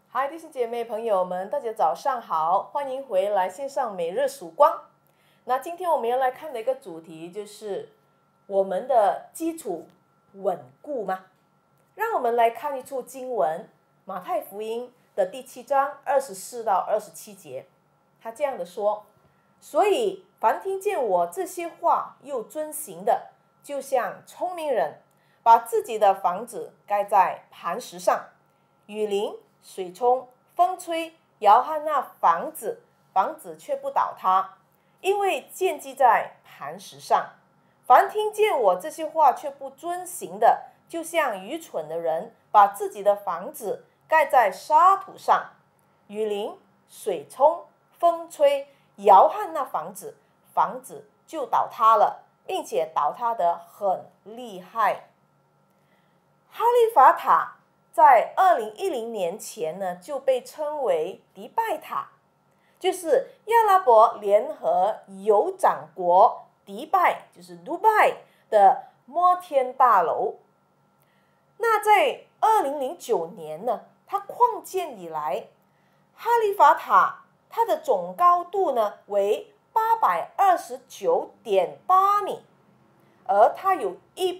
嗨，弟兄姐妹朋友们，大家早上好，欢迎回来线上每日曙光。那今天我们要来看的一个主题就是我们的基础稳固吗？让我们来看一处经文，马太福音的第7章24到27节，他这样的说：所以凡听见我这些话又遵行的，就像聪明人把自己的房子盖在磐石上，雨淋水冲风吹摇撼那房子，房子却不倒塌，因为建基在磐石上。凡听见我这些话却不遵行的，就像愚蠢的人把自己的房子盖在沙土上，雨淋水冲风吹摇撼那房子，房子就倒塌了，并且倒塌得很厉害。哈利法塔在2010年前呢，就被称为迪拜塔，就是阿拉伯联合酋长国迪拜，就是 Dubai 的摩天大楼。那在2009年呢，它扩建以来，哈利法塔它的总高度呢为829.8米，而它有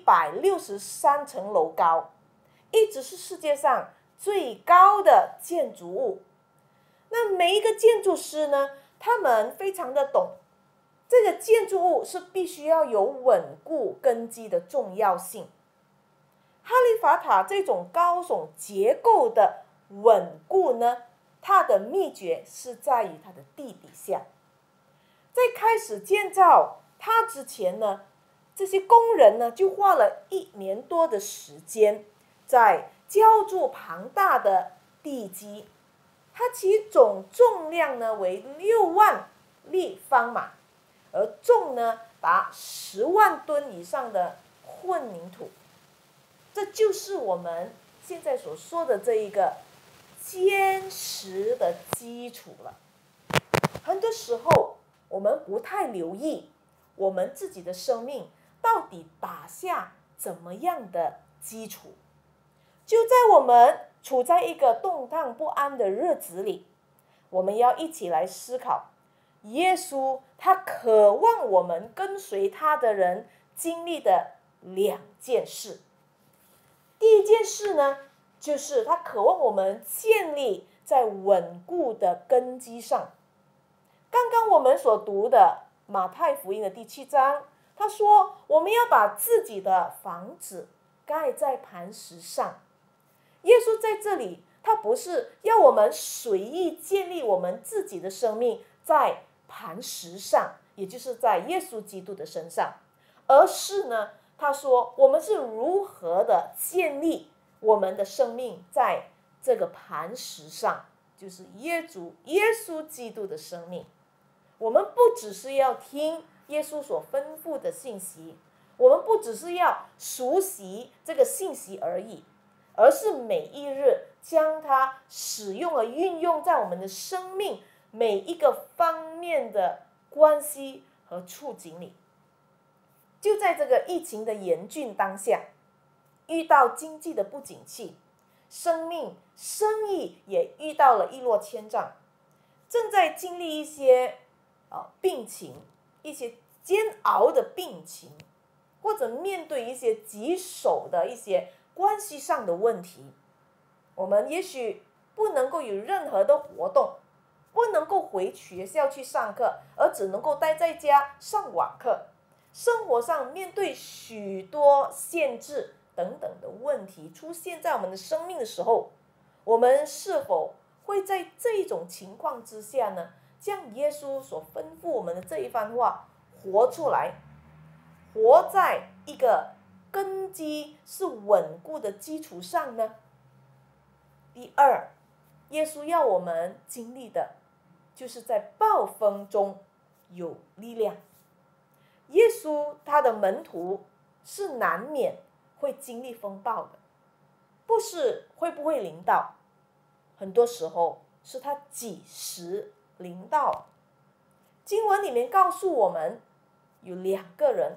163层楼高，一直是世界上最高的建筑物。那每一个建筑师呢，他们非常的懂这个建筑物是必须要有稳固根基的重要性。哈利法塔这种高耸结构的稳固呢，它的秘诀是在于它的地底下。在开始建造它之前呢，这些工人呢就花了1年多的时间，在浇筑庞大的地基。它其总重量呢为6万立方码，而重呢达10万吨以上的混凝土。这就是我们现在所说的这一个坚实的基础了。很多时候我们不太留意我们自己的生命到底打下怎么样的基础。就在我们处在一个动荡不安的日子里，我们要一起来思考，耶稣他渴望我们跟随他的人经历的2件事。第一件事呢，就是他渴望我们建立在稳固的根基上。刚刚我们所读的马太福音的第7章，他说我们要把自己的房子盖在磐石上。耶稣在这里，他不是要我们随意建立我们自己的生命在磐石上，也就是在耶稣基督的身上，而是呢，他说我们是如何的建立我们的生命在这个磐石上，就是耶稣基督的生命。我们不只是要听耶稣所吩咐的信息，我们不只是要熟悉这个信息而已，而是每一日将它使用和运用在我们的生命每一个方面的关系和处境里。就在这个疫情的严峻当下，遇到经济的不景气，生意也遇到了一落千丈，正在经历一些病情，一些煎熬的病情，或者面对一些棘手的一些关系上的问题。我们也许不能够有任何的活动，不能够回学校去上课，而只能够待在家上网课。生活上面对许多限制等等的问题出现在我们的生命的时候，我们是否会在这一种情况之下呢，将耶稣所吩咐我们的这一番话活出来，活在一个根基是稳固的基础上呢？第二，耶稣要我们经历的就是在暴风中有力量。耶稣他的门徒是难免会经历风暴的，不是会不会临到，很多时候是他几时临到。经文里面告诉我们，有2个人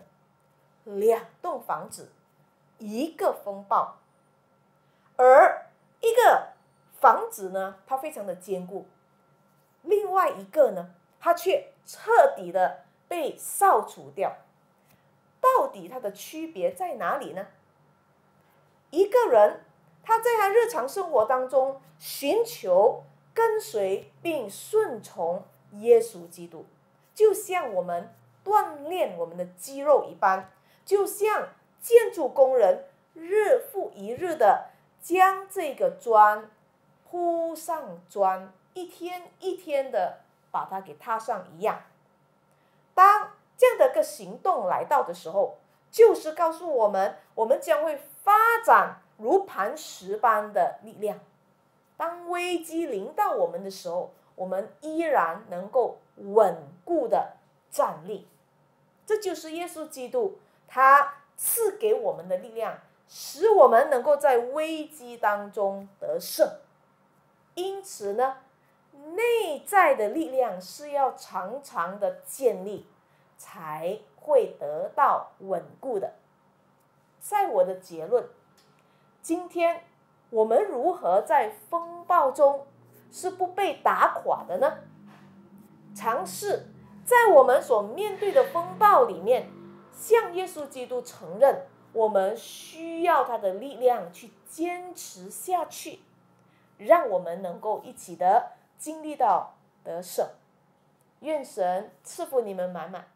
，2栋房子，1个风暴，而一个房子呢，它非常的坚固；另外一个呢，它却彻底的被扫除掉。到底它的区别在哪里呢？一个人他在他日常生活当中寻求、跟随并顺从耶稣基督，就像我们锻炼我们的肌肉一般，就像建筑工人日复一日的将这个砖铺上砖，一天一天的把它给踏上一样。当这样的一个行动来到的时候，就是告诉我们，我们将会发展如磐石般的力量。当危机临到我们的时候，我们依然能够稳固的站立。这就是耶稣基督他赐给我们的力量，使我们能够在危机当中得胜。因此呢，内在的力量是要常常的建立，才会得到稳固的。在我的结论，今天我们如何在风暴中是不被打垮的呢？尝试在我们所面对的风暴里面，向耶稣基督承认我们需要他的力量去坚持下去，让我们能够一起的经历到得胜。愿神赐福你们满满。